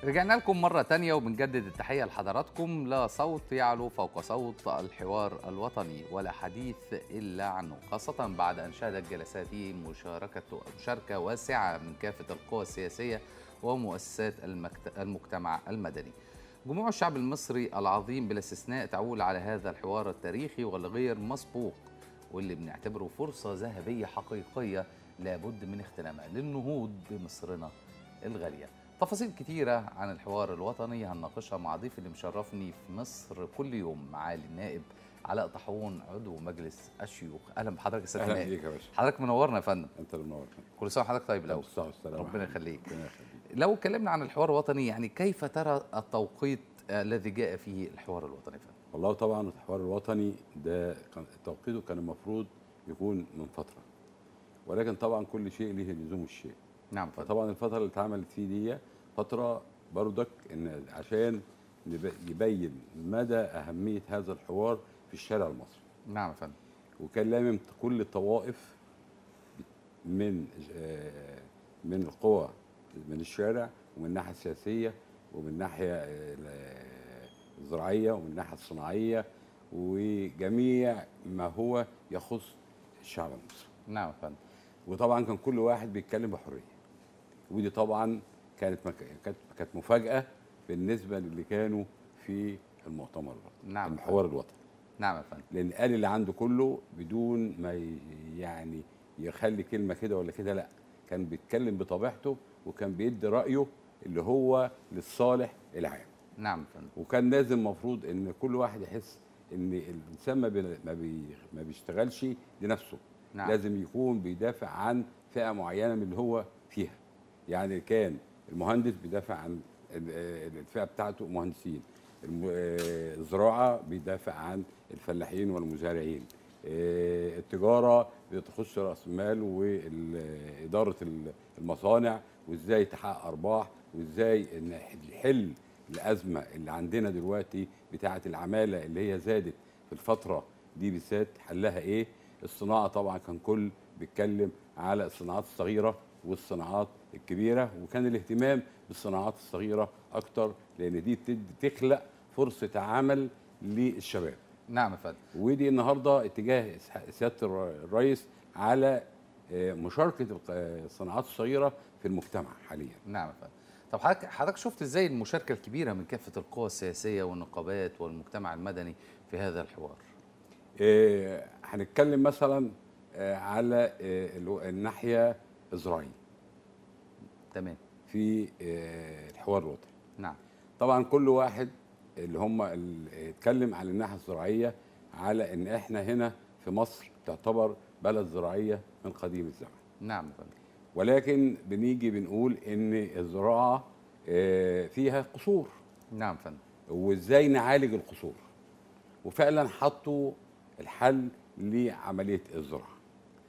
رجعنا لكم مرة تانية وبنجدد التحية لحضراتكم. لا صوت يعلو فوق صوت الحوار الوطني ولا حديث إلا عنه، خاصة بعد أن شهدت جلساته مشاركة واسعة من كافة القوى السياسية ومؤسسات المجتمع المدني. جموع الشعب المصري العظيم بلا استثناء تعول على هذا الحوار التاريخي والغير مسبوق، واللي بنعتبره فرصة ذهبية حقيقية لابد من اغتنامها للنهوض بمصرنا الغالية. تفاصيل كتيرة عن الحوار الوطني هنناقشها مع ضيفي اللي مشرفني في مصر كل يوم، معالي النائب علاء طاحون عضو مجلس الشيوخ. اهلا بحضرتك يا سياده النائب. اهلا بيك يا باشا. حضرتك منورنا يا فندم. انت اللي منور. كل سنه وحضرتك طيب الاول. ربنا يخليك. لو اتكلمنا عن الحوار الوطني، يعني كيف ترى التوقيت الذي جاء فيه الحوار الوطني يا فندم؟ والله طبعا الحوار الوطني ده توقيته كان المفروض يكون من فتره، ولكن طبعا كل شيء له لزوم الشيء. نعم فندم. طبعا الفتره اللي اتعملت فيه دي فتره برضك ان عشان يبين مدى اهميه هذا الحوار في الشارع المصري. نعم يا فندم. وكان لازم كل الطوائف من القوى، من الشارع ومن الناحيه السياسيه ومن الناحيه الزراعيه ومن الناحيه الصناعيه وجميع ما هو يخص الشعب المصري. نعم يا فندم. وطبعا كان كل واحد بيتكلم بحريه، ودي طبعا كانت مفاجاه بالنسبه للي كانوا في المؤتمر. نعم. الحوار الوطني. نعم يا فندم. لان قال اللي عنده كله بدون ما يعني يخلي كلمه كده ولا كده، لا، كان بيتكلم بطبيعته وكان بيدي رايه اللي هو للصالح العام. نعم يا فندم. وكان لازم المفروض ان كل واحد يحس ان الانسان ما بيشتغلش لنفسه. نعم. لازم يكون بيدافع عن فئه معينه من اللي هو فيها. يعني كان المهندس بيدافع عن الفئه بتاعته مهندسين، الزراعه بيدافع عن الفلاحين والمزارعين، التجاره بتخش راس المال واداره المصانع وازاي تحقق ارباح وازاي نحل الازمه اللي عندنا دلوقتي بتاعه العماله اللي هي زادت في الفتره دي بالذات، حلها ايه؟ الصناعه طبعا كان كل بيتكلم على الصناعات الصغيره والصناعات الكبيره، وكان الاهتمام بالصناعات الصغيره اكتر لان دي تخلق فرصه عمل للشباب. نعم يا فندم. ودي النهارده اتجاه سياده الرئيس على مشاركه الصناعات الصغيره في المجتمع حاليا. نعم يا فندم. طب حضرتك شفت ازاي المشاركه الكبيره من كافه القوى السياسيه والنقابات والمجتمع المدني في هذا الحوار؟ هنتكلم مثلا على الناحيه الزراعيه. تمام. في الحوار الوطني. نعم. طبعا كل واحد اللي هم اتكلم عن الناحيه الزراعيه على ان احنا هنا في مصر تعتبر بلد زراعيه من قديم الزمن. نعم يا فندم. ولكن بنيجي بنقول ان الزراعه فيها قصور. نعم يا فندم. وازاي نعالج القصور، وفعلا حطوا الحل لعمليه الزراعه.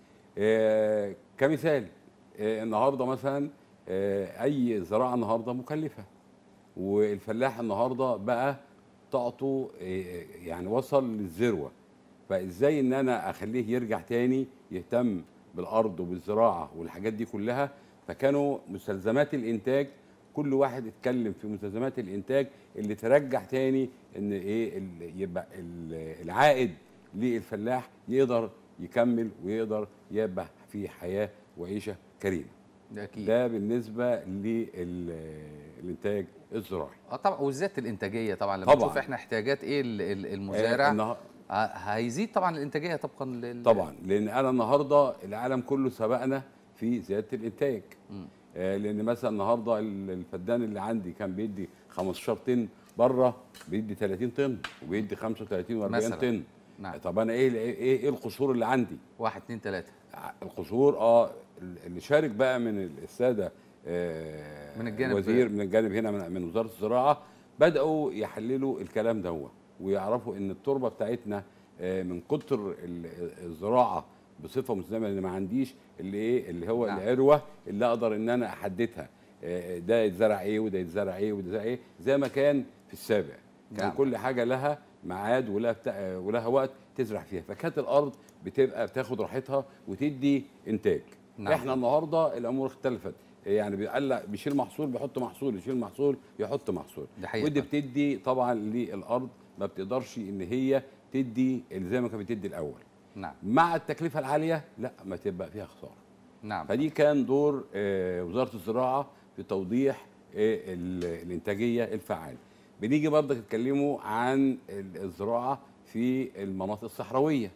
كمثال النهارده مثلا اي زراعه النهارده مكلفه، والفلاح النهارده بقى طاقته يعني وصل للذروه، فازاي ان انا اخليه يرجع تاني يهتم بالارض وبالزراعه والحاجات دي كلها. فكانوا مستلزمات الانتاج، كل واحد اتكلم في مستلزمات الانتاج اللي ترجع تاني ان ايه يبقى العائد للفلاح يقدر يكمل ويقدر يبقى في حياه وعيشه كريمه. أكيد. ده بالنسبه للانتاج الزراعي. طبعا، وزياده الانتاجيه طبعا لما نشوف احنا احتياجات ايه المزارع هيزيد طبعا الانتاجيه طبقا طبعا، لان انا النهارده العالم كله سبقنا في زياده الانتاج. لان مثلا النهارده الفدان اللي عندي كان بيدي 15 طن، بره بيدي 30 طن وبيدي 35 و40 طن. نعم. طب انا ايه القصور اللي عندي؟ 1 2 3 القصور اللي شارك بقى من الساده من الجانب الوزير من الجانب هنا من وزاره الزراعه، بداوا يحللوا الكلام ده ويعرفوا ان التربه بتاعتنا من كتر الزراعه بصفه مستدامه، اللي ما عنديش اللي هو نعم. العروه اللي اقدر ان انا احددها ده يتزرع ايه وده يتزرع ايه وده يتزرع ايه، زي ما كان في السابق. كان نعم. كل حاجه لها ميعاد ولها وقت تزرع فيها، فكانت الارض بتبقى بتاخد راحتها وتدي انتاج. نعم. احنا النهارده الامور اختلفت، يعني بيقلق، بيشيل محصول بيحط محصول، يشيل محصول يحط محصول. دي حقيقة. ودي بتدي طبعا للارض ما بتقدرش ان هي تدي اللي زي ما كانت بتدي الاول. نعم. مع التكلفه العاليه لا ما تبقى فيها خساره. نعم. فدي كان دور وزاره الزراعه في توضيح الانتاجيه الفعاله. بنيجي برضك نتكلموا عن الزراعه في المناطق الصحراويه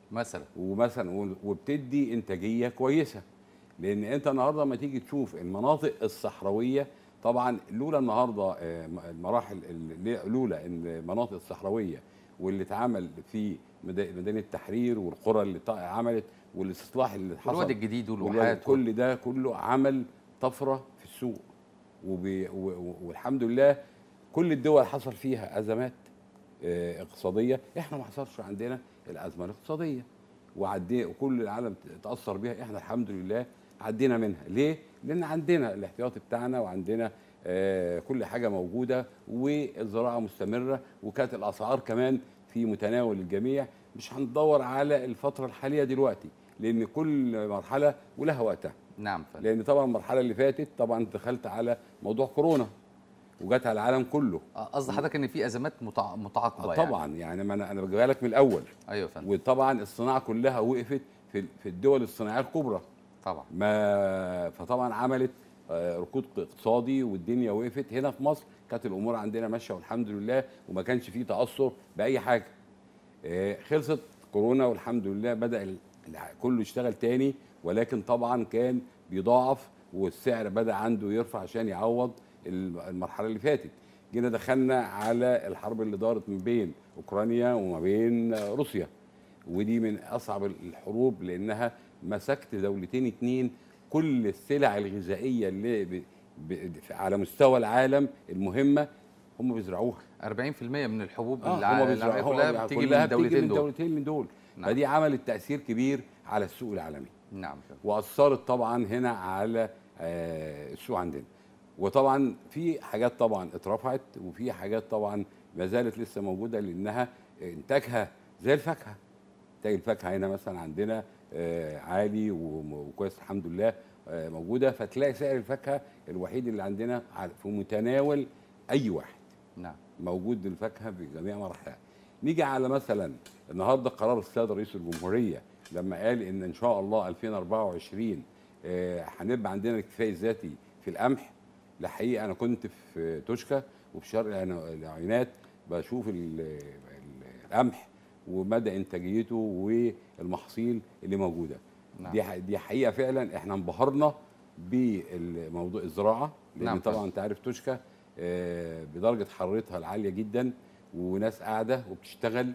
مثلا وبتدي انتاجيه كويسه. لان انت النهارده لما تيجي تشوف المناطق الصحراويه، طبعا لولا النهارده المراحل لولا ان المناطق الصحراويه واللي اتعمل في ميدان التحرير والقرى اللي عملت والاستصلاح اللي حصل والواد الجديد والواحات كل ده كله عمل طفره في السوق. والحمد لله كل الدول حصل فيها ازمات اقتصاديه، احنا ما حصلش عندنا الازمه الاقتصاديه وكل العالم تاثر بيها، احنا الحمد لله عدينا منها. ليه؟ لان عندنا الاحتياطي بتاعنا وعندنا كل حاجه موجوده والزراعه مستمره، وكانت الاسعار كمان في متناول الجميع. مش هندور على الفتره الحاليه دلوقتي لان كل مرحله ولها وقتها. نعم. لان طبعا المرحله اللي فاتت طبعا دخلت على موضوع كورونا وجات على العالم كله. قصد حضرتك ان في ازمات متعاقبه طبعا يعني ما انا بجيبها لك من الاول. ايوه فندم. وطبعا الصناعه كلها وقفت في الدول الصناعيه الكبرى طبعا. فطبعا عملت ركود اقتصادي والدنيا وقفت. هنا في مصر كانت الامور عندنا ماشيه والحمد لله وما كانش فيه تاثر باي حاجه. خلصت كورونا والحمد لله بدا كله يشتغل تاني، ولكن طبعا كان بيضاعف والسعر بدا عنده يرفع عشان يعوض المرحله اللي فاتت. جينا دخلنا على الحرب اللي دارت ما بين اوكرانيا وما بين روسيا، ودي من اصعب الحروب لانها مسكت دولتين اتنين كل السلع الغذائيه اللي على مستوى العالم المهمه هم بيزرعوها. 40% من الحبوب العالميه كلها بتيجي من الدولتين من دول. نعم. فدي عملت تاثير كبير على السوق العالمي. نعم. واثرت طبعا هنا على السوق عندنا. وطبعا في حاجات طبعا اترفعت وفي حاجات طبعا ما زالت لسه موجوده لانها انتاجها زي الفاكهه. انتاج الفاكهه هنا مثلا عندنا عالي وكويس الحمد لله موجوده. فتلاقي سعر الفاكهه الوحيد اللي عندنا في متناول اي واحد. نعم. موجود الفاكهه بجميع مراحلها. نيجي على مثلا النهارده قرار السيد رئيس الجمهوريه لما قال ان شاء الله 2024 هنبقى عندنا الاكتفاء الذاتي في القمح. الحقيقه انا كنت في توشكا وفي شرق العينات بشوف القمح ومدى انتاجيته والمحاصيل اللي موجوده. نعم. دي حقيقه فعلا احنا انبهرنا بموضوع الزراعه لان نعم. طبعا انت عارف توشكا بدرجه حرارتها العاليه جدا وناس قاعده وبتشتغل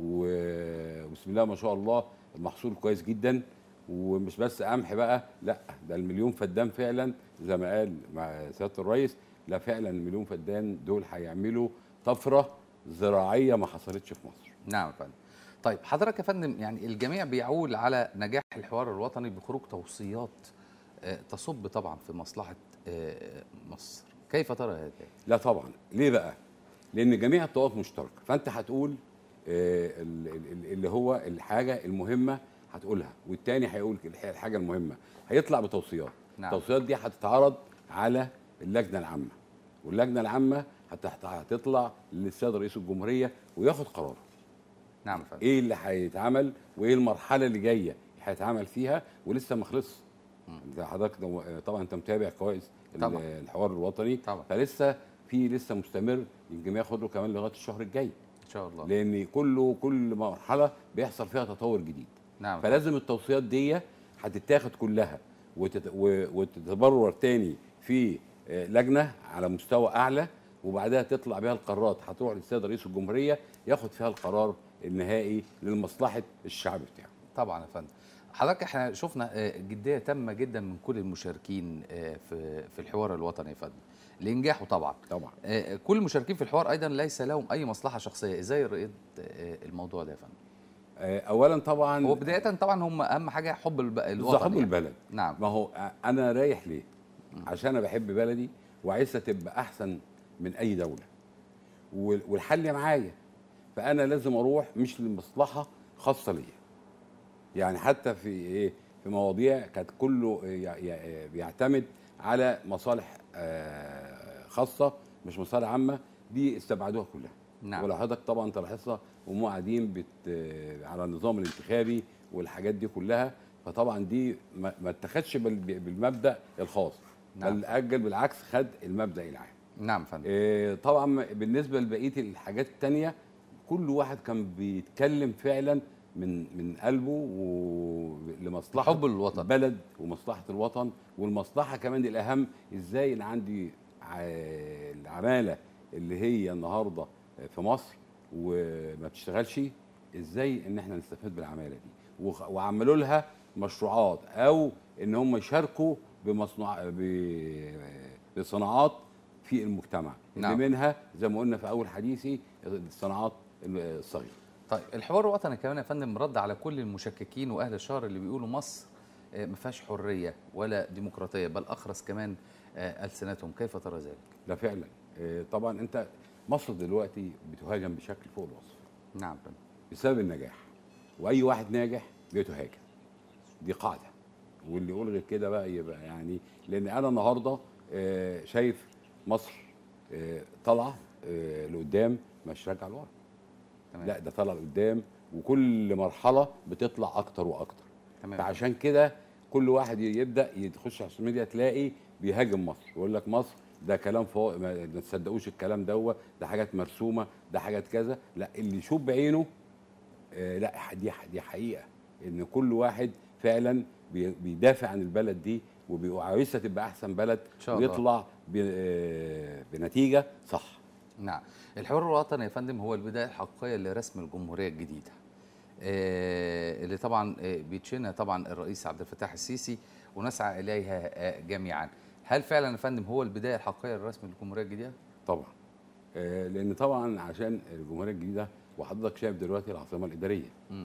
وبسم الله ما شاء الله المحصول كويس جدا. ومش بس قمح بقى، لا ده المليون فدان فعلا زي ما قال مع سياده الرئيس. لا فعلا المليون فدان دول هيعملوا طفره زراعيه ما حصلتش في مصر. نعم يا فندم. طيب حضرتك يا فندم يعني الجميع بيعول على نجاح الحوار الوطني بخروج توصيات تصب طبعا في مصلحه مصر، كيف ترى هذا؟ لا طبعا. ليه بقى؟ لان جميع الطوائف مشتركه، فانت هتقول اللي هو الحاجه المهمه هتقولها والتاني هيقول الحاجه المهمه، هيطلع بتوصيات. نعم. التوصيات دي هتتعرض على اللجنه العامه واللجنه العامه هتطلع للسيد رئيس الجمهوريه وياخد قراره. نعم فندم. ايه اللي هيتعمل وايه المرحله اللي جايه هيتعمل فيها ولسه ما خلصش. حضرتك طبعا انت متابع كويس الحوار الوطني طبعا. فلسه لسه مستمر. يمكن ياخد له كمان لغايه الشهر الجاي ان شاء الله. لان كل مرحله بيحصل فيها تطور جديد. نعم. فلازم التوصيات دي هتتاخد كلها وتتبرر تاني في لجنه على مستوى اعلى وبعدها تطلع بها القرارات هتروح للسيد رئيس الجمهوريه ياخد فيها القرار النهائي لمصلحه الشعب بتاعه. طبعا يا فندم. حضرتك احنا شفنا جديه تامه جدا من كل المشاركين في الحوار الوطني يا فندم لانجاحه طبعا. كل المشاركين في الحوار ايضا ليس لهم اي مصلحه شخصيه، ازاي رأيت الموضوع ده يا فندم؟ اولا طبعا هو بدايه طبعا هم اهم حاجه حب الوطن. حب البلد. نعم. ما هو انا رايح ليه؟ عشان انا بحب بلدي وعايزها تبقى احسن من اي دوله والحل معايا. فانا لازم اروح مش لمصلحه خاصه ليا. يعني حتى في مواضيع كانت كله بيعتمد على مصالح خاصه مش مصالح عامه، دي استبعدوها كلها. نعم. ولو حضرتك طبعا تلاحظها وهم قاعدين على النظام الانتخابي والحاجات دي كلها، فطبعا دي ما اتخذش بالمبدا الخاص، نعم. بل اجل بالعكس خد المبدا العام. نعم فندم. طبعا بالنسبه لبقيه الحاجات التانيه كل واحد كان بيتكلم فعلا من قلبه لمصلحه حب الوطن، البلد ومصلحه الوطن، والمصلحه كمان الاهم ازاي ان عندي العماله اللي هي النهارده في مصر وما بتشتغلش، ازاي ان احنا نستفاد بالعماله دي، وعملوا لها مشروعات او ان هم يشاركوا بصناعات في المجتمع. نعم. اللي منها زي ما قلنا في اول حديثي الصناعات الصغيره. طيب الحوار الوطني كمان يا فندم رد على كل المشككين واهل الشر اللي بيقولوا مصر ما فيهاش حريه ولا ديمقراطيه، بل اخرس كمان السنتهم، كيف ترى ذلك؟ ده فعلا طبعا انت مصر دلوقتي بتهاجم بشكل فوق الوصف. نعم فندم. بسبب النجاح، واي واحد ناجح بيتهاجم، دي قاعده، واللي يقول غير كده بقى يبقى يعني، لان انا النهارده شايف مصر طالعه لقدام مش راجعه لورا. لا ده طالع لقدام، وكل مرحله بتطلع اكتر واكتر. تمام. فعشان كده كل واحد يبدا يخش على السوشيال ميديا تلاقي بيهاجم مصر، يقول لك مصر ده كلام فوق، ما تصدقوش الكلام ده حاجات مرسومه، ده حاجات كذا. لا اللي يشوف بعينه لا دي حقيقه، ان كل واحد فعلا بيدافع عن البلد دي وعايزها تبقى احسن بلد ويطلع بنتيجه صح. نعم. الحوار الوطني يا فندم هو البدايه الحقيقيه لرسم الجمهوريه الجديده، اللي طبعا بيتشنها طبعا الرئيس عبد الفتاح السيسي ونسعى اليها جميعا. هل فعلا يا فندم هو البدايه الحقيقيه لرسم الجمهوريه الجديده؟ طبعا. لان طبعا عشان الجمهوريه الجديده، وحضرتك شايف دلوقتي العاصمه الاداريه.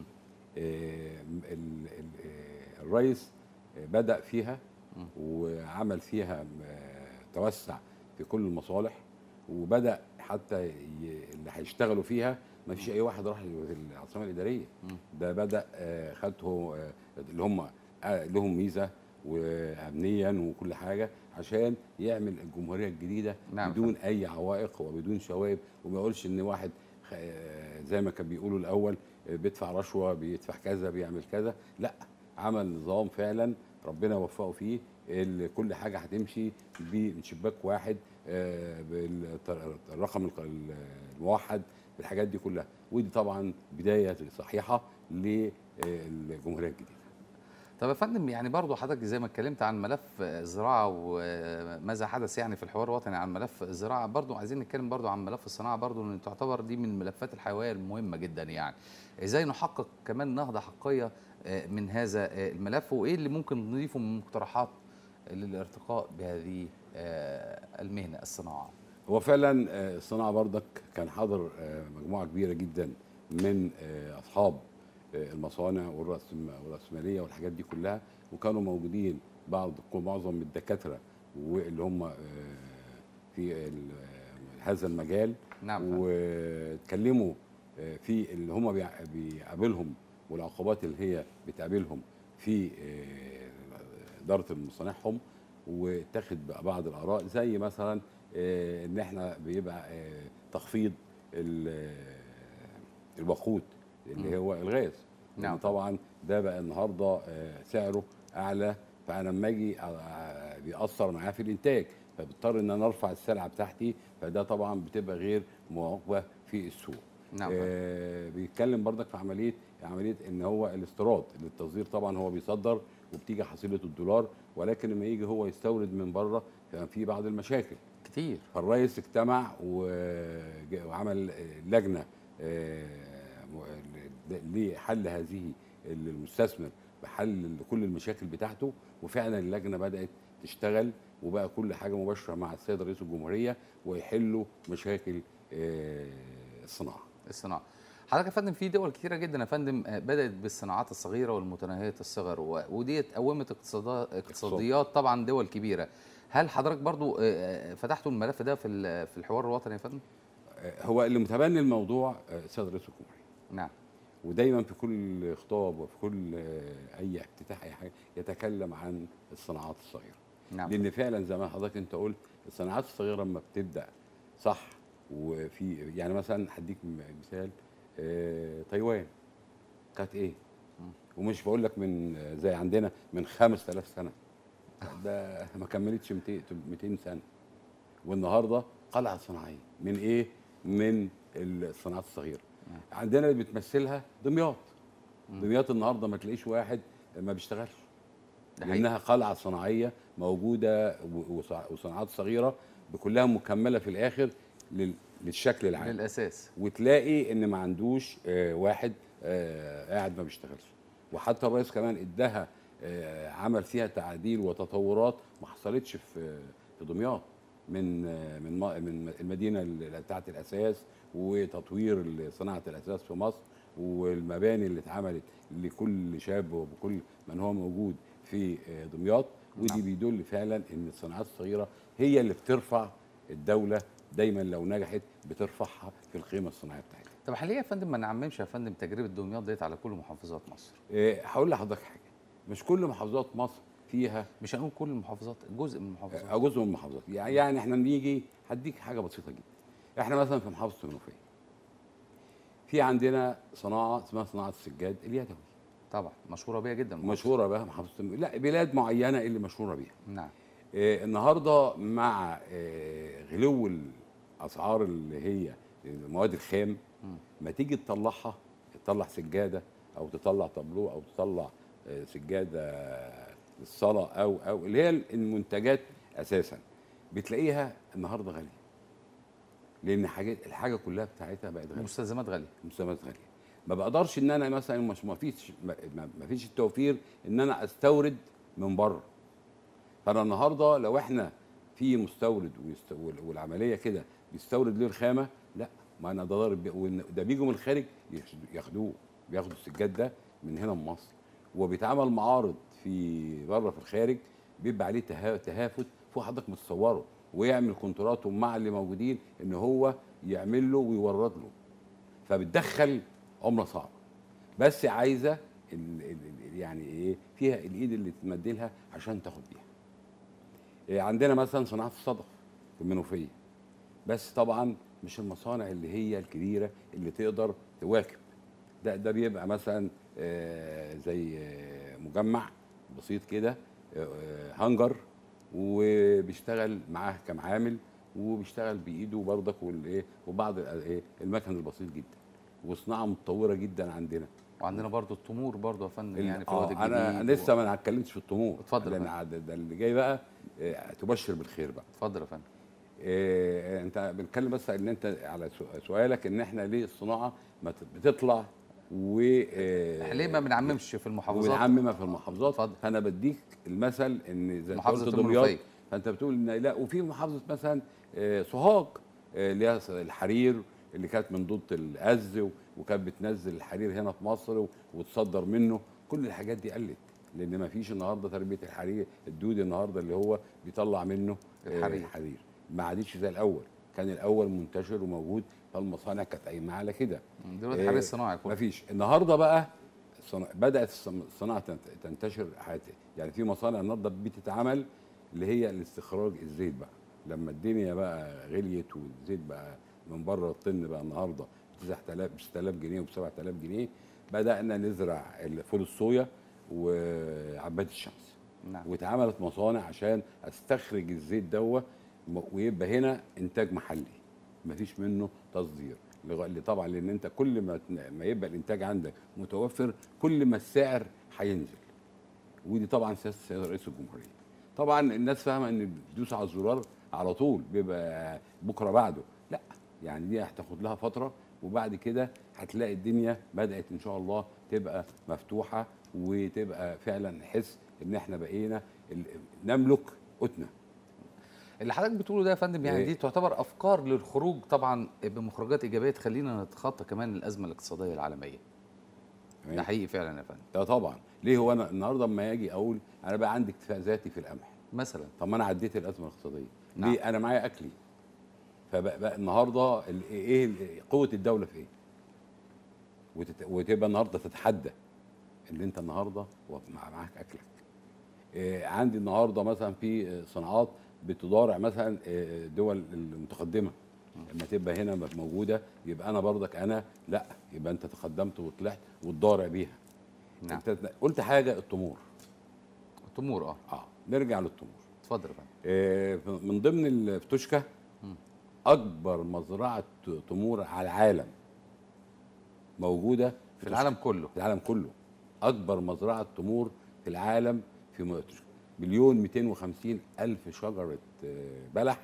الرئيس بدأ فيها وعمل فيها توسع في كل المصالح، وبدأ حتى اللي هيشتغلوا فيها ما فيش اي واحد راح العاصمه الاداريه. ده بدأ خدته اللي هم لهم ميزه وامنيا وكل حاجه عشان يعمل الجمهوريه الجديده. نعم. بدون اي عوائق وبدون شوائب، وما يقولش ان واحد زي ما كان بيقولوا الاول بيدفع رشوه، بيدفع كذا، بيعمل كذا. لا، عمل نظام فعلا ربنا وفقه فيه، كل حاجه هتمشي من شباك واحد، بالرقم الموحد، بالحاجات دي كلها. ودي طبعا بدايه صحيحه للجمهوريه الجديده. طب يا فندم يعني برضه حضرتك زي ما اتكلمت عن ملف الزراعه وماذا حدث يعني في الحوار الوطني عن ملف الزراعه، برضه عايزين نتكلم برضه عن ملف الصناعه، برضه لان تعتبر دي من الملفات الحيويه المهمه جدا. يعني ازاي نحقق كمان نهضه حقيقيه من هذا الملف، وايه اللي ممكن نضيفه من مقترحات للارتقاء بهذه المهنه الصناعه؟ هو فعلا الصناعه برضك كان حاضر مجموعه كبيره جدا من اصحاب المصانع والرأسمالية والحاجات دي كلها، وكانوا موجودين معظم الدكاترة واللي هم في هذا المجال. نعم. واتكلموا في اللي هم بيقابلهم والعقوبات اللي هي بتقابلهم في إدارة مصانعهم، واتخذ بعض الآراء زي مثلا ان احنا بيبقى تخفيض الوقود اللي هو الغاز. نعم. طبعا ده بقى النهارده سعره اعلى، فانا لما اجي بيأثر معايا في الانتاج، فبضطر ان انا ارفع السلعه بتاعتي، فده طبعا بتبقى غير مواكبه في السوق. نعم. بيتكلم برضك في عمليه ان هو الاستيراد للتصدير، طبعا هو بيصدر وبتيجي حصيله الدولار، ولكن لما يجي هو يستورد من بره في بعض المشاكل كتير. فالرئيس اجتمع وعمل لجنه لحل هذه المستثمر، بحل كل المشاكل بتاعته، وفعلا اللجنه بدات تشتغل وبقى كل حاجه مباشره مع السيد رئيس الجمهوريه ويحلوا مشاكل الصناعه. حضرتك يا فندم في دول كتيره جدا يا فندم بدات بالصناعات الصغيره والمتناهيه الصغر، وديت قومت اقتصاديات طبعا دول كبيره. هل حضرتك برضو فتحتوا الملف ده في الحوار الوطني يا فندم؟ هو اللي متبني الموضوع السيد رئيس الجمهوريه. نعم. ودايما في كل خطاب وفي كل اي افتتاح اي حاجه يتكلم عن الصناعات الصغيره. نعم. لان فعلا زي ما حضرتك انت قلت الصناعات الصغيره لما بتبدا صح، وفي يعني مثلا هديك مثال، تايوان كانت ايه؟ ومش بقول لك من زي عندنا من 5000 سنه، ده ما كملتش 200 سنه، والنهارده قلعه صناعيه من ايه؟ من الصناعات الصغيره. عندنا اللي بتمثلها دمياط. دمياط النهارده ما تلاقيش واحد ما بيشتغلش، ده حقيقي. لانها قلعه صناعيه موجوده وصناعات صغيره كلها مكمله في الاخر للشكل العام. للاساس. وتلاقي ان ما عندوش واحد قاعد ما بيشتغلش. وحتى الرئيس كمان اداها عمل فيها تعديل وتطورات ما حصلتش في دمياط، من المدينه بتاعت الاساس، وتطوير صناعه الاساس في مصر، والمباني اللي اتعملت لكل شاب وبكل من هو موجود في دمياط. ودي بيدل فعلا ان الصناعات الصغيره هي اللي بترفع الدوله دايما، لو نجحت بترفعها في القيمه الصناعيه بتاعتها. طب ليه يا فندم ما نعممش يا فندم تجربه دمياط ديت على كل محافظات مصر؟ هقول لحضرتك حاجه، مش كل محافظات مصر فيها، مش هنقول كل المحافظات، جزء من المحافظات. او جزء من المحافظات. يعني احنا نيجي هديك حاجه بسيطه جدا. احنا مثلا في محافظه المنوفيه في عندنا صناعه اسمها صناعه السجاد اليدوي. طبعا مشهوره بيها جدا. مشهوره بها محافظه لا، بلاد معينه اللي مشهوره بيها. نعم. النهارده مع غلو الاسعار اللي هي المواد الخام، ما تيجي تطلع سجاده، او تطلع طابلوه، او تطلع سجاده للصلاه، او اللي هي المنتجات اساسا، بتلاقيها النهارده غاليه، لان الحاجه كلها بتاعتها بقت غاليه. مستلزمات غاليه. مستلزمات غاليه. ما بقدرش ان انا مثلا مش ما فيش التوفير ان انا استورد من بره. فانا النهارده لو احنا في مستورد والعمليه كده بيستورد ليه الخامه، لا، ما انا ده بيجوا من الخارج بياخدوا السجاد ده من هنا من مصر، وبيتعمل معارض في بره في الخارج، بيبقى عليه تهافت فوق حضرتك متصوره، ويعمل كونترات مع اللي موجودين ان هو يعمل له ويورد له، فبتدخل عمله صعبه، بس عايزه يعني ايه، فيها الايد اللي تمد لها عشان تاخد بيها. عندنا مثلا صناعه الصدف في المنوفيه، بس طبعا مش المصانع اللي هي الكبيره اللي تقدر تواكب. ده بيبقى مثلا زي مجمع بسيط كده، هانجر، وبيشتغل معاه كام عامل، وبيشتغل بايده برضك، والايه، وبعض المكن البسيط جدا، وصناعه متطوره جدا عندنا. وعندنا برضو التمور برضو يا فندم، يعني في الواد الجديد. انا لسه ما اتكلمتش في التمور. اتفضل يا ده اللي جاي بقى، تبشر بالخير بقى. اتفضل يا فندم. انت بنتكلم بس ان انت على سؤالك ان احنا ليه الصناعه ما بتطلع ليه ما بنعممش في المحافظات؟ وبنعممها في المحافظات. اتفضل. فانا بديك المثل ان زي محافظه دمياط، المنوفيه، فانت بتقول ان لا، وفي محافظه مثلا سوهاج اللي هي الحرير، اللي كانت من ضد الأز، وكانت بتنزل الحرير هنا في مصر وتصدر منه. كل الحاجات دي قلت، لان ما فيش النهارده تربيه الحرير، الدود النهارده اللي هو بيطلع منه الحرير ما عادش زي الاول. كان الاول منتشر وموجود، فالمصانع كانت قايمه على كده. دلوقتي حرير صناعي كله. ما فيش. النهارده بقى بدات الصناعه تنتشر حياتها. يعني في مصانع النهارده بتتعمل اللي هي الاستخراج الزيت بقى، لما الدنيا بقى غليت والزيت بقى من بره الطن بقى النهارده ب 6000 جنيه وب 7000 جنيه، بدانا نزرع فول الصويا وعباد الشمس. نعم. واتعملت مصانع عشان استخرج الزيت دوت، ويبقى هنا انتاج محلي مفيش منه تصدير. اللي طبعا لان انت كل ما يبقى الانتاج عندك متوفر، كل ما السعر هينزل. ودي طبعا سياسه رئيس الجمهوريه. طبعا الناس فاهمه ان تدوس على الزرار على طول بيبقى بكره بعده، لا، يعني دي هتاخد لها فتره، وبعد كده هتلاقي الدنيا بدات ان شاء الله تبقى مفتوحه، وتبقى فعلا نحس ان احنا بقينا نملك قوتنا. اللي حضرتك بتقوله ده يا فندم يعني دي تعتبر افكار للخروج طبعا بمخرجات ايجابيه تخلينا نتخطى كمان الازمه الاقتصاديه العالميه. ده حقيقي فعلا يا فندم. ده طبعا. ليه؟ هو انا النهارده اما اجي اقول انا بقى عندي اكتفاء ذاتي في القمح مثلا، طب ما انا عديت الازمه الاقتصاديه. نعم. ليه؟ انا معايا اكلي. فبقى النهارده ايه قوه الدوله في ايه؟ وتبقى النهارده تتحدى ان انت النهارده معاك اكلك. عندي النهارده مثلا في صناعات بتضارع مثلا الدول المتقدمه، لما تبقى هنا موجوده يبقى انا برضك انا لا، يبقى انت تقدمت وطلعت وتضارع بيها. نعم. انت قلت حاجه، التمور. التمور نرجع للتمور. اتفضل يا فندم. من ضمن الفتوشكا اكبر مزرعه تمور على العالم موجوده في العالم كله. في العالم كله اكبر مزرعه تمور في العالم في فتوشكا. 1,250,000 شجره بلح،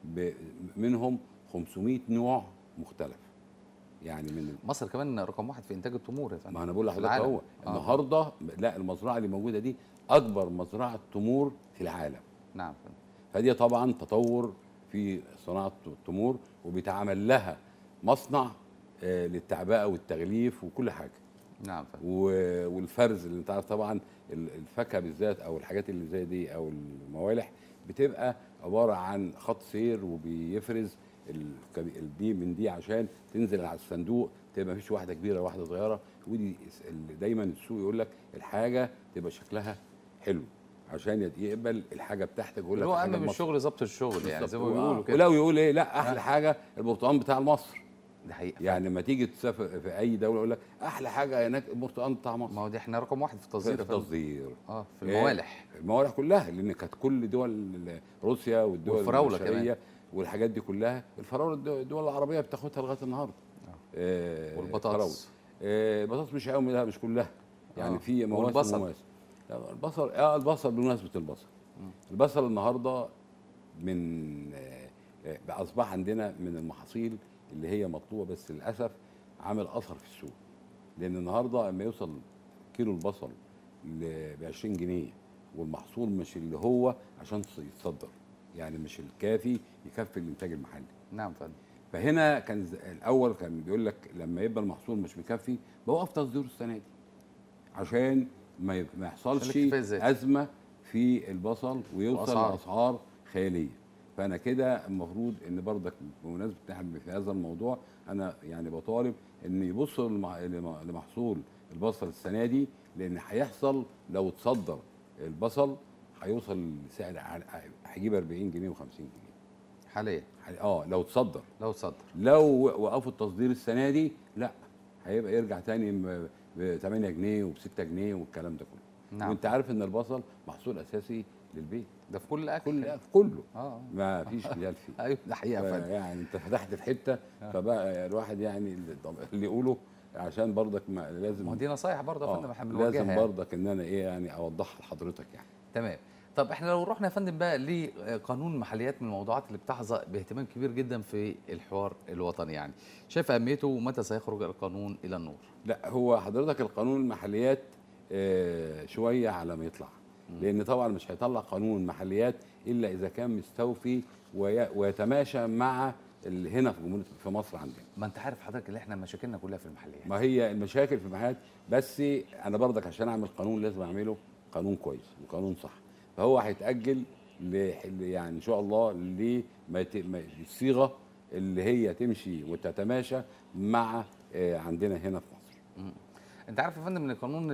منهم 500 نوع مختلف. يعني من مصر كمان رقم 1 في انتاج التمور يا فندم. ما انا بقول لحضرتك اهو النهارده لا، المزرعه اللي موجوده دي اكبر مزرعه تمور في العالم. نعم. فدي طبعا تطور في صناعه التمور، وبيتعمل لها مصنع للتعبئه والتغليف وكل حاجه. نعم. والفرز اللي انت عارف طبعا الفاكهه بالذات او الحاجات اللي زي دي او الموالح بتبقى عباره عن خط سير، وبيفرز دي من دي عشان تنزل على الصندوق تبقى مفيش واحده كبيره واحده صغيره. ودي دايما السوق يقول لك الحاجه تبقى شكلها حلو عشان يقبل الحاجه بتاعتك. يقول لك هو اهم من الشغل ظبط الشغل، يعني زي ما بيقولوا كده. ولو يقول ايه لا احلى حاجه البرتقال بتاع مصر. ده حقيقة. يعني لما تيجي تسافر في اي دوله يقول لك احلى حاجه هناك البرتقال بتاع مصر. ما هو دي احنا رقم 1 في التصدير. في التصدير في الموالح. الموالح كلها، لان كانت كل دول روسيا والدول والفراوله كمان والحاجات دي كلها. الفراوله الدول العربيه بتاخدها لغايه النهارده. والبطاطس. البطاطس مش قوي، لا مش كلها يعني. في مواسم ومواسم. البصل البصل بمناسبه البصل النهارده من اصبح عندنا من المحاصيل اللي هي مطلوبه، بس للاسف عامل اثر في السوق. لان النهارده لما يوصل كيلو البصل ب 20 جنيه والمحصول مش اللي هو عشان يتصدر، يعني مش الكافي يكفي الانتاج المحلي. نعم فندم. فهنا كان الاول كان بيقول لك لما يبقى المحصول مش مكفي بوقف تصديره السنه دي عشان ما يحصلش ازمه في البصل ويوصل لاسعار خياليه. فانا كده المفروض ان برضك بمناسبه احنا في هذا الموضوع انا يعني بطالب ان يبصوا لمحصول البصل السنه دي، لان هيحصل لو تصدر البصل هيوصل لسعر هيجيب 40 جنيه و50 جنيه حاليا. لو تصدر. لو وقفوا التصدير السنه دي لا، هيبقى يرجع تاني ب 8 جنيه وب 6 جنيه والكلام ده كله. نعم. وانت عارف ان البصل محصول اساسي للبيت، ده في كل اكل، كله ما فيش خيال فيه. ايوه ده حقيقه فندم. يعني انت فتحت في حته فبقى الواحد يعني اللي يقوله عشان برضك لازم. ما دي نصايح برضه يا فندم احنا بنوجهها. لازم برضك ان انا يعني اوضحها لحضرتك يعني. تمام. طب احنا لو رحنا يا فندم بقى لقانون المحليات، من الموضوعات اللي بتحظى باهتمام كبير جدا في الحوار الوطني، يعني شايف اهميته ومتى سيخرج القانون الى النور؟ لا هو حضرتك القانون المحليات شويه على ما يطلع، لان طبعا مش هيطلع قانون محليات الا اذا كان مستوفي ويتماشى مع اللي هنا في جمهوريه في مصر عندنا. ما انت عارف حضرتك اللي احنا مشاكلنا كلها في المحليات. ما هي المشاكل في المحليات، بس انا برضك عشان اعمل قانون لازم اعمله قانون كويس وقانون صح. فهو هيتاجل يعني ان شاء الله للصيغه اللي هي تمشي وتتماشى مع عندنا هنا في مصر. انت عارف يا فندم ان قانون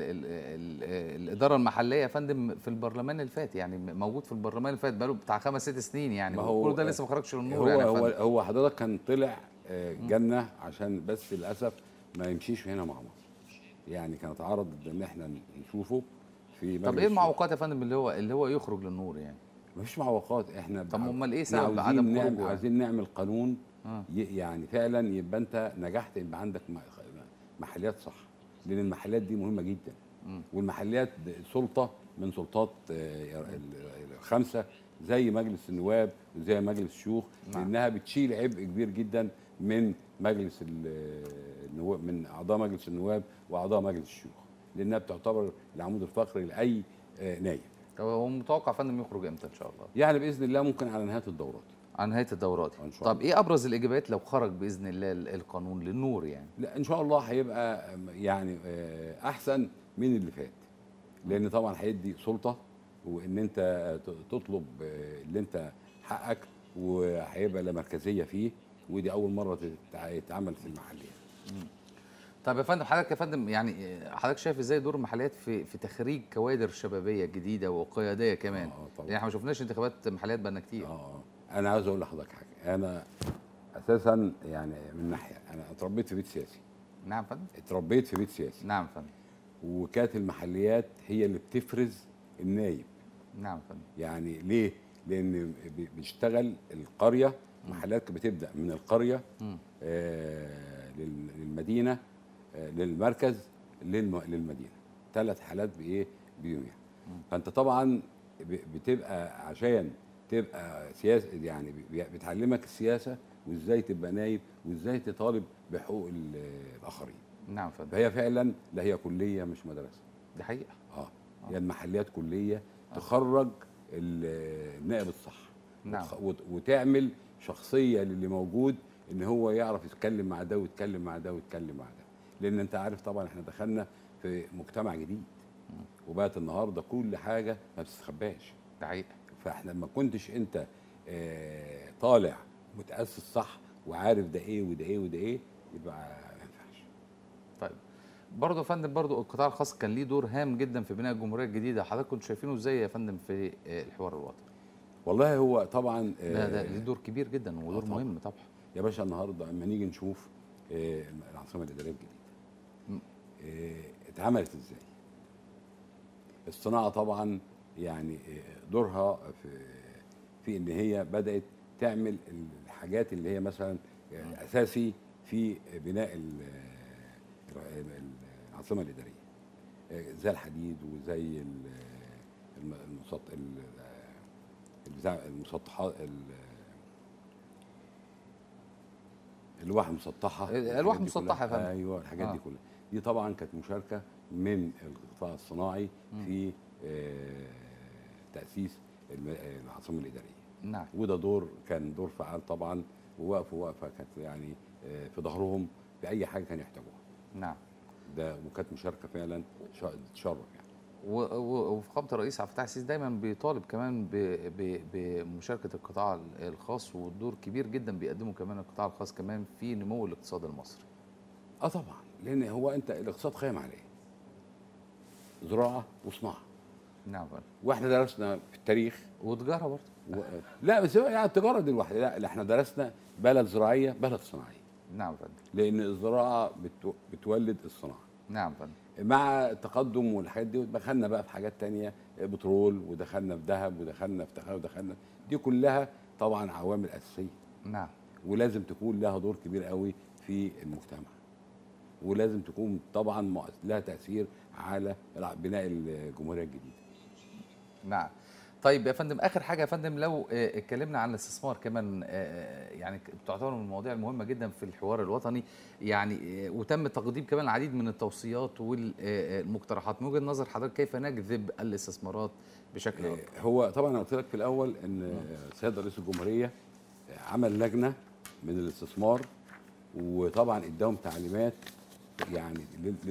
الاداره المحليه يا فندم في البرلمان اللي فات، يعني موجود في البرلمان اللي فات بقاله بتاع 5-6 سنين يعني، كل ده لسه ما خرجش للنور. يعني هو حضرتك كان طلع جنه عشان بس للاسف ما يمشيش هنا مع مصر، يعني كان اتعرض ان احنا نشوفه في. طب ايه المعوقات يا فندم اللي هو يخرج للنور يعني؟ مفيش معوقات. احنا طب امال ايه سبب عدم خروجه؟ عايزين نعمل قانون يعني فعلا يبقى انت نجحت يبقى عندك محليات صح، لان المحليات دي مهمه جدا. والمحليات سلطه من سلطات الخمسه زي مجلس النواب وزي مجلس الشيوخ، لانها بتشيل عبء كبير جدا من مجلس النواب، من اعضاء مجلس النواب واعضاء مجلس الشيوخ، لانها بتعتبر العمود الفقري لاي نايب. طب هو متوقع فندم يخرج امتى ان شاء الله؟ يعني باذن الله ممكن على نهايه الدورات. على نهايه الدورات ان شاء الله. طب ايه ابرز الاجابات لو خرج باذن الله القانون للنور يعني؟ لا ان شاء الله هيبقى يعني احسن من اللي فات، لان طبعا هيدي سلطه وان انت تطلب اللي انت حقك، وهيبقى لا مركزيه فيه، ودي اول مره تتعمل في المحليات. طب يا فندم، حضرتك يا فندم يعني حضرتك شايف ازاي دور المحليات في تخريج كوادر شبابيه جديده وقياديه كمان؟ طبعا. يعني احنا ما شفناش انتخابات محليات بقالنا كتير. انا عاوز اقول لحضرتك حاجه. انا اساسا يعني من ناحيه انا اتربيت في بيت سياسي. نعم يا فندم. اتربيت في بيت سياسي. نعم يا فندم. وكانت المحليات هي اللي بتفرز النايب. نعم يا فندم. يعني ليه؟ لان بيشتغل القريه. محلات كانت بتبدا من القريه للمدينه، للمركز، للمدينه. 3 حالات بايه؟ بيوميها. فانت طبعا بتبقى عشان تبقى سياسه، يعني بتعلمك السياسه وازاي تبقى نايب وازاي تطالب بحقوق الاخرين. نعم يا فندم. فهي فعلا لا هي كليه مش مدرسه. دي حقيقه. هي المحليات كليه تخرج النائب الصح. نعم. وتعمل شخصيه للي موجود ان هو يعرف يتكلم مع ده ويتكلم مع ده ويتكلم مع ده. لان انت عارف طبعا احنا دخلنا في مجتمع جديد وبقت النهارده كل حاجه ما بتستخباش. ده حقيقه. فاحنا ما كنتش انت طالع متاسس صح وعارف ده ايه وده ايه وده ايه، يبقى ما ينفعش. طيب برضه يا فندم، برضه القطاع الخاص كان ليه دور هام جدا في بناء الجمهوريه الجديده، حضرتك كنتوا شايفينه ازاي يا فندم في الحوار الوطني؟ والله هو طبعا ده ليه دور كبير جدا ودور مهم طبعا. يا باشا النهارده اما نيجي نشوف العاصمه الاداريه الجديده اتعملت ازاي. الصناعه طبعا يعني دورها في ان هي بدات تعمل الحاجات اللي هي مثلا اساسي في بناء العاصمه الاداريه، زي الحديد وزي المسطحات، الالواح المسطحه. الالواح المسطحه يا فندم. ايوه الحاجات دي كلها. دي طبعا كانت مشاركه من القطاع الصناعي في تاسيس العاصمه الاداريه. نعم. وده كان دور فعال طبعا، ووقفه كانت يعني في ظهرهم في اي حاجه كانوا يحتاجوها. نعم. ده وكانت مشاركه فعلا تشرف يعني. وفخامه الرئيس عبد الفتاح السيسي دايما بيطالب كمان بمشاركه القطاع الخاص، والدور كبير جدا بيقدمه كمان القطاع الخاص كمان في نمو الاقتصاد المصري. طبعا، لان هو انت الاقتصاد قائم على ايه؟ زراعه وصناعه. نعم. واحنا درسنا في التاريخ وتجاره برضه. لا بس يعني التجاره دي لوحدها، لا احنا درسنا بلد زراعيه بلد صناعيه. نعم فندم. لان الزراعه بتولد الصناعه. نعم فندم. مع التقدم والحاجات دي دخلنا بقى في حاجات تانية، بترول، ودخلنا في ذهب، ودخلنا في تخيل، ودخلنا دي كلها طبعا عوامل اساسيه. نعم. ولازم تكون لها دور كبير قوي في المجتمع، ولازم تكون طبعا لها تاثير على بناء الجمهوريه الجديده. نعم. طيب يا فندم، اخر حاجه يا فندم، لو اتكلمنا عن الاستثمار كمان، يعني تعتبر من المواضيع المهمه جدا في الحوار الوطني، يعني وتم تقديم كمان العديد من التوصيات والمقترحات. من وجهه نظر حضرتك كيف نجذب الاستثمارات بشكل اكبر؟ هو طبعا انا قلت لك في الاول ان السيد رئيس الجمهوريه عمل لجنه من الاستثمار، وطبعا اداهم تعليمات يعني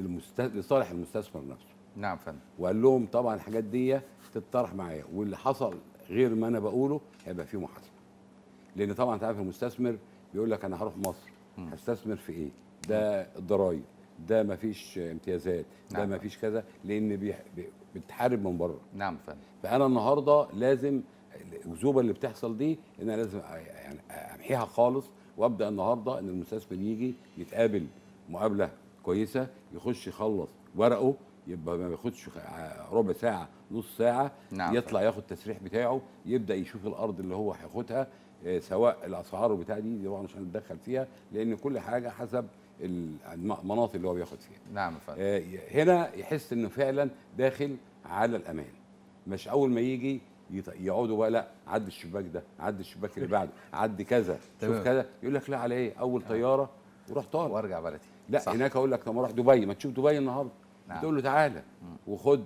لصالح المستثمر نفسه. نعم فندم. وقال لهم طبعا الحاجات دي تتطرح معايا، واللي حصل غير ما انا بقوله هيبقى فيه محاسبه. لان طبعا انت عارف المستثمر بيقول لك انا هروح مصر هستثمر في ايه؟ ده الضرايب، ده ما فيش امتيازات، ده ما فيش كذا، لان بتحارب من بره. نعم فندم. فانا النهارده لازم الأكذوبة اللي بتحصل دي ان انا لازم يعني امحيها خالص، وابدا النهارده ان المستثمر يجي يتقابل مقابله كويسه، يخش يخلص ورقه، يبقى ما بياخدش ربع ساعه نص ساعه. نعم. يطلع ياخد التسريح بتاعه، يبدا يشوف الارض اللي هو هياخدها، سواء الاسعار وبتاع دي طبعا مش هنتدخل فيها، لان كل حاجه حسب المناطق اللي هو بياخد فيها. نعم فندم. هنا يحس انه فعلا داخل على الامان، مش اول ما يجي يقعدوا بقى لا عدي الشباك ده، عدي الشباك اللي بعده، عدي كذا، شوف كذا، يقول لك لا على ايه؟ اول طياره وروح طالع وارجع بلدي. لا صح. هناك اقول لك طب ما اروح دبي، ما تشوف دبي النهارده. نعم. تقول له تعالى وخد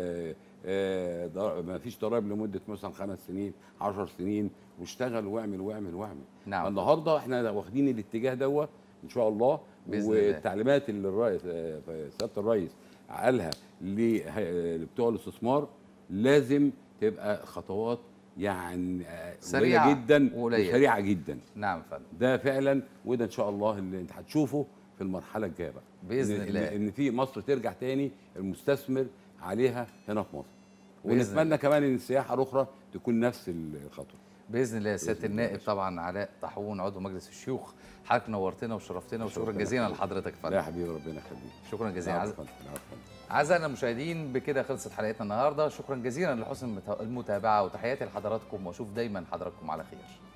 ما فيش ضرائب لمده مثلا 5 سنين 10 سنين، واشتغل واعمل واعمل واعمل. نعم. النهارده احنا واخدين الاتجاه دوت ان شاء الله، والتعليمات اللي الرئيس سياده الرئيس قالها لبتوع الاستثمار لازم تبقى خطوات يعني سريعه جدا وسريعه جدا. نعم فندم. ده فعلا، وده ان شاء الله اللي انت هتشوفه في المرحله الجايه بقى باذن الله. ان في مصر ترجع تاني المستثمر عليها هنا في مصر، بإذن ونتمنى الله. كمان ان السياحه الاخرى تكون نفس الخطوه. باذن الله. سياده بإذن الله يا النائب باشا. طبعا علاء طاحون عضو مجلس الشيوخ، حضرتك نورتنا وشرفتنا وشكرا ربنا جزيلا يخليك. لحضرتك يا لا يا فندم. حبيبي ربنا يخليك. شكرا جزيلا. العفو يا فندم. العفو يا فندم. أعزائنا المشاهدين بكده خلصت حلقتنا النهارده، شكرا جزيلا لحسن المتابعه وتحياتي لحضراتكم واشوف دايما حضراتكم على خير.